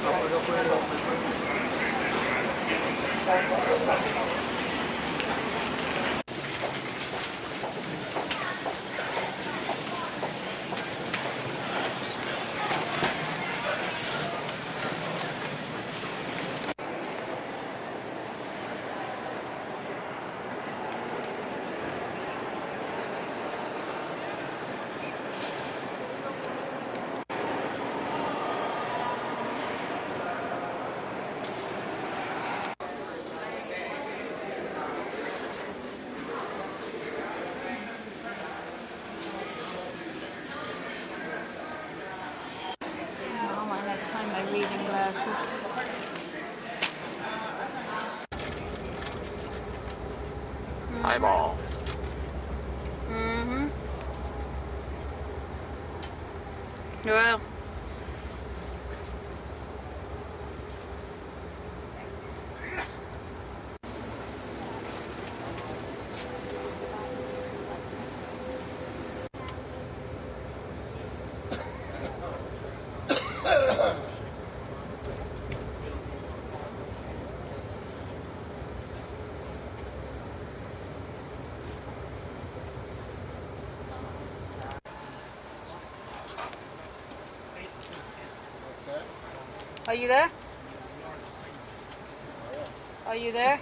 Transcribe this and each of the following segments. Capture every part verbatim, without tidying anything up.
Reading glasses. Eyeball. Mm-hmm. Well. Are you there? Are you there?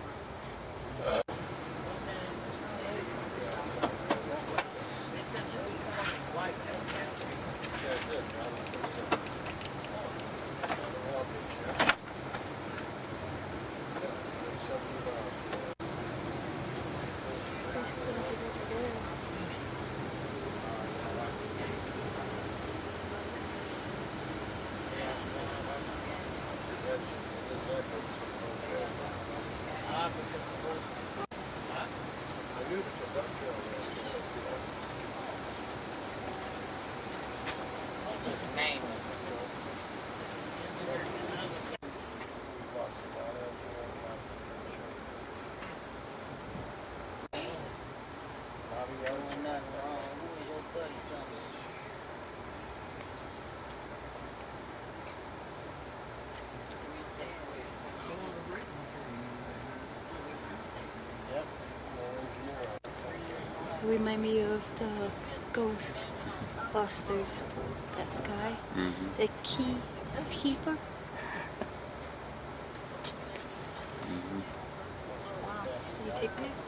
Remind me of the ghost busters. That guy, Mm-hmm. the key keeper. Mm-hmm. Wow, are you keeping it?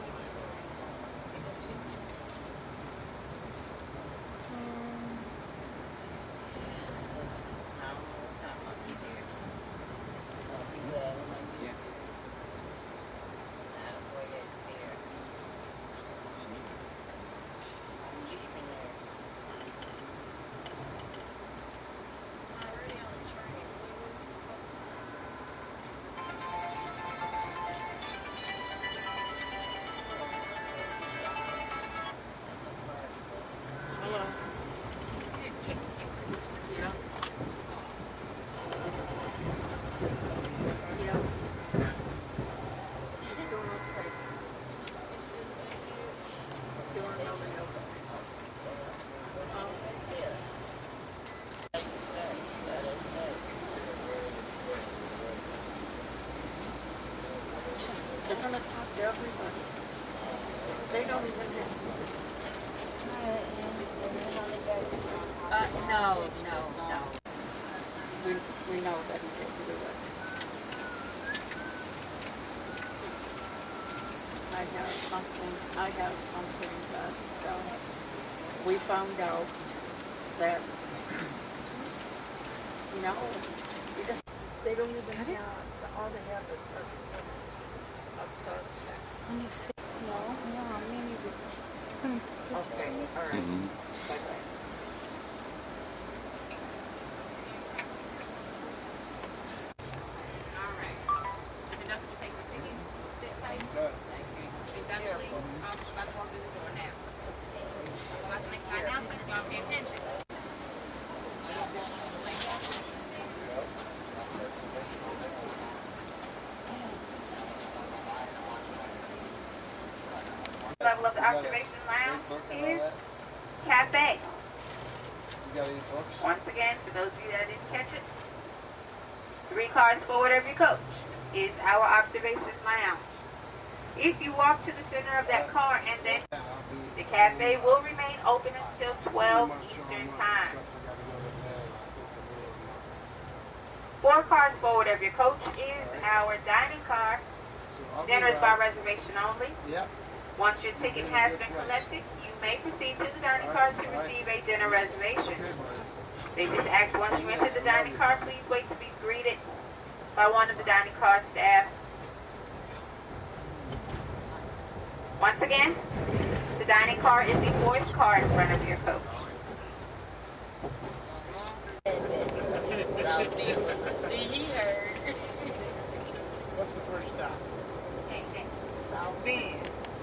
They're going to talk to everybody. They don't even have... Uh, no, no, no. We, we know that he didn't do it. I have something, I have something that uh, we found out that, no, we just, they don't even have, all they have is a, a, a suspect. No, no, me neither. Okay, all right. Mm-hmm. Bye-bye. Level of the observation lounge is cafe. You got any books? Once again, for those of you that didn't catch it, cars forward of your coach is our observation lounge. If you walk to the center of that car and then the cafe will remain open until twelve Eastern Time. Four cars forward of your coach is our dining car. Dinner is by reservation only. Once your ticket has been collected, you may proceed to the dining car to receive a dinner reservation. They just ask once you enter the dining car, please wait to be greeted by one of the dining car staff. Once again, the dining car is the fourth car in front of your coach. See, he heard. What's the first stop? South Bend.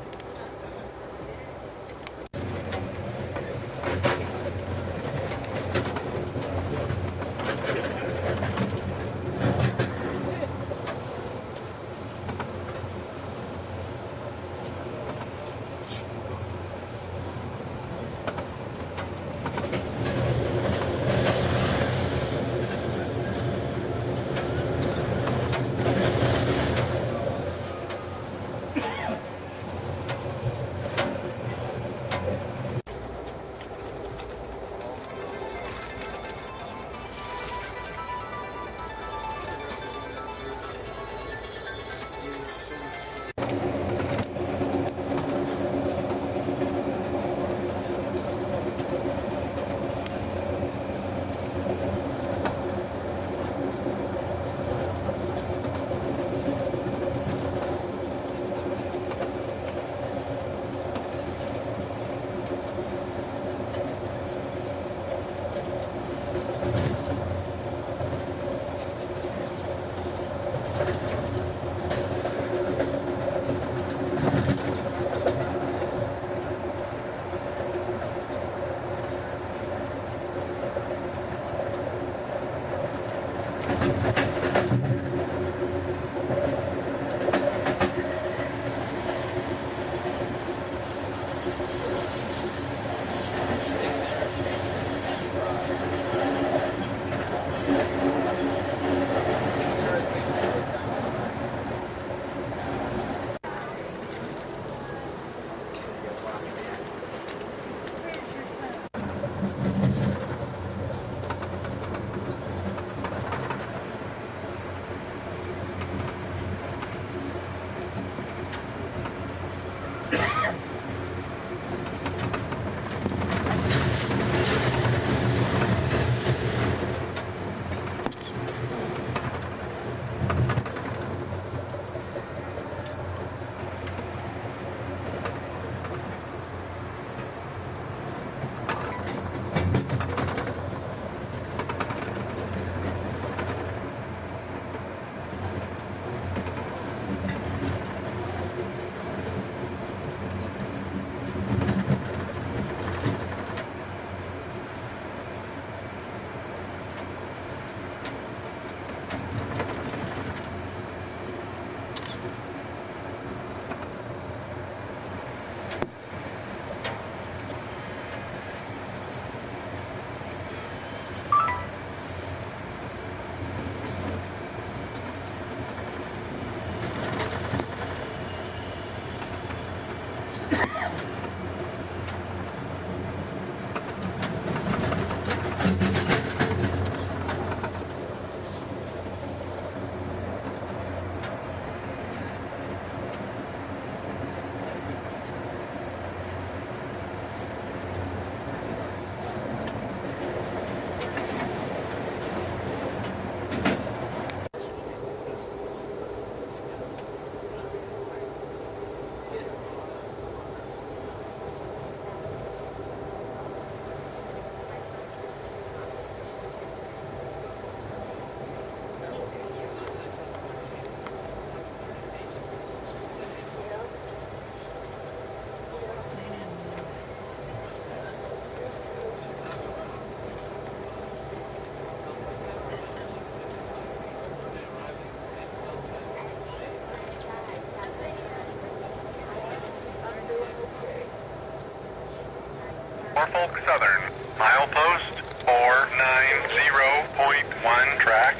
Norfolk Southern, milepost four nine zero point one, track two.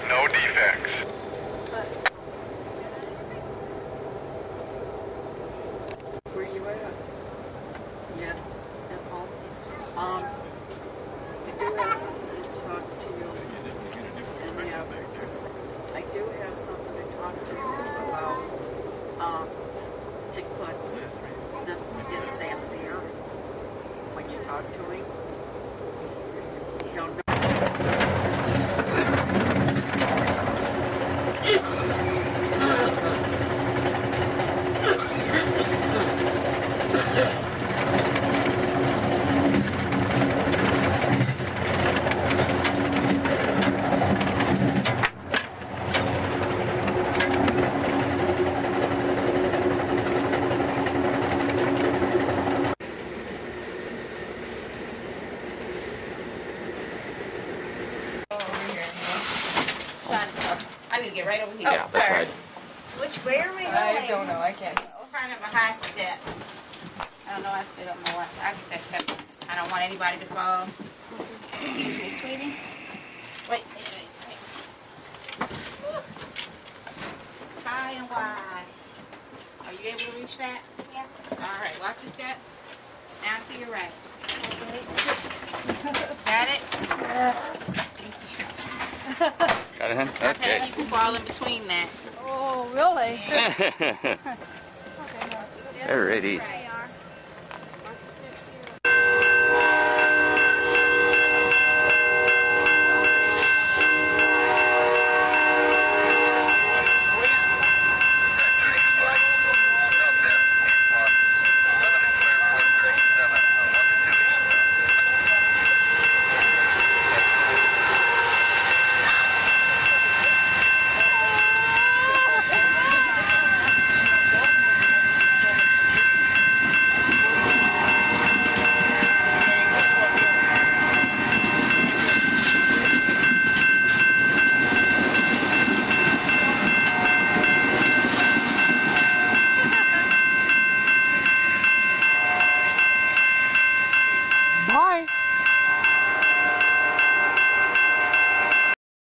No defects. Where you at? Yeah, at home. Um, I do have something to talk to you. And yeah, I do have something to talk to you about. Um, to put this in Sam's ear when you talk to him. He'll know. I need to get right over here. Yeah, that's right. Which way are we going? I don't know. I can't. We're kind of a high step. I don't know. I don't know what. I get that step. I don't want anybody to fall. Excuse me, sweetie. Wait, wait, wait, wait. It's high and wide. Are you able to reach that? Yeah. All right. Watch your step. Down to your right. Got it? Got it? Okay. Okay. You can fall in between that. Oh, really? Alrighty. Right.